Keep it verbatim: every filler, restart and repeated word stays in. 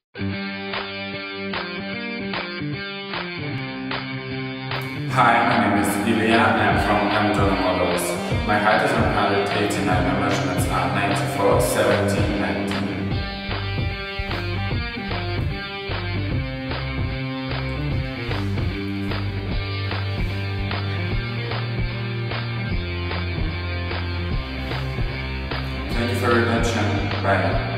Hi, my name is Ilya and I'm from Amazon Models. My height is one hundred eighty-nine, my measurements are ninety-four, seventeen, nineteen. Thank you very much and bye.